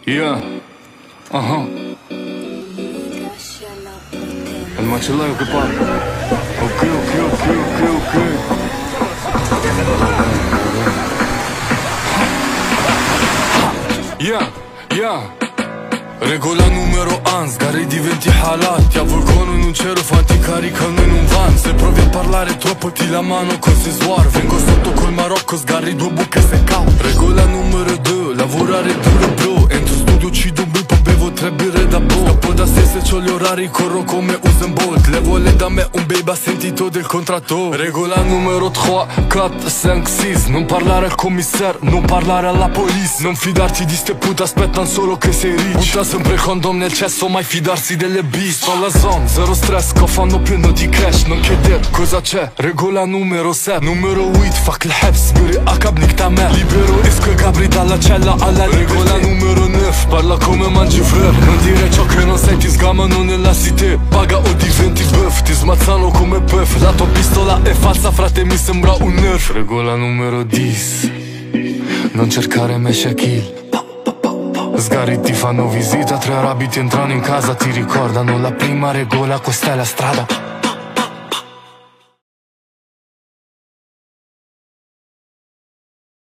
Yeah. Il macellaio che parla. Ok. Yeah. Regola numero 1, sgarri diventi halat. Ti avvolgono in un cielo, fanti caricano in un van. Se provi a parlare troppo ti la mano così suar. Vengo sotto col Marocco, sgarri 2 buche se cao. Regola numero 2, lavorare duro bro. Entro studio, uccido un buco, bevo 3 birre da boh. Scappo da se c'ho gli orari, corro come Usain Bolt. Le vuole da me un baby, ha sentito del contratto. Regola numero 3, 4, 5, 6. Non parlare al commissario, non parlare alla police. Non fidarti di ste pute, aspettano solo che sei rich. Butta sempre il condom nel cesso, mai fidarsi delle beast. Alla zone, zero stress, cofanno pieno di cash. Non chieder cosa c'è. Regola numero 7, numero 8, fuck il habs, sbiri a cabnic ta me. Libero esco e capri dalla cella alla regola numero 9, parla come mangi frère. Non dire ciò che non sai, ti sgamano nella cité. Paga o diventi buff, ti smazzano come puff. La tua pistola è falsa, frate, mi sembra un nerf. Regola numero 10, non cercare me Shaquille. Sgarri ti fanno visita, 3 arabi ti entrano in casa, ti ricordano la prima regola, questa è la strada.